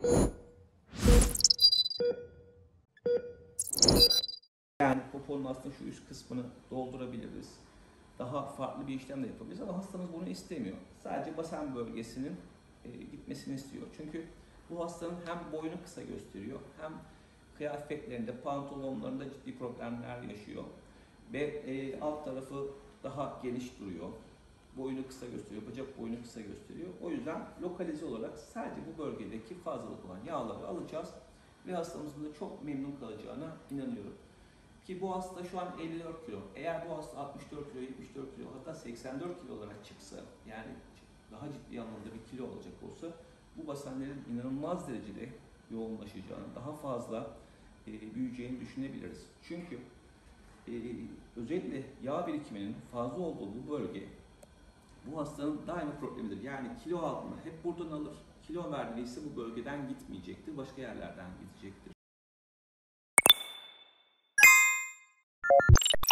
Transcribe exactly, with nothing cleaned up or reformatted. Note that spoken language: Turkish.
Yani poponun aslında şu üst kısmını doldurabiliriz. Daha farklı bir işlem de yapabiliriz ama hastamız bunu istemiyor. Sadece basen bölgesinin e, gitmesini istiyor. Çünkü bu hastanın hem boyunu kısa gösteriyor hem kıyafetlerinde, pantolonlarında ciddi problemler yaşıyor. Ve e, alt tarafı daha geniş duruyor. Boyunu kısa gösteriyor, bacak boyunu kısa gösteriyor. O yüzden lokalize olarak sadece bu bölgedeki fazlalık olan yağları alacağız ve hastamızın da çok memnun kalacağına inanıyorum. Ki bu hasta şu an elli dört kilo. Eğer bu hasta altmış dört kilo, yetmiş dört kilo, hatta seksen dört kilo olarak çıksa, yani daha ciddi anlamda bir kilo olacak olsa, bu basenlerin inanılmaz derecede yoğunlaşacağını, daha fazla e, büyüyeceğini düşünebiliriz. Çünkü e, özellikle yağ birikiminin fazla olduğu bu bölge, bu hastanın daima problemidir. Yani kilo aldığında hep buradan alır, kilo verdiyse bu bölgeden gitmeyecektir, başka yerlerden gidecektir.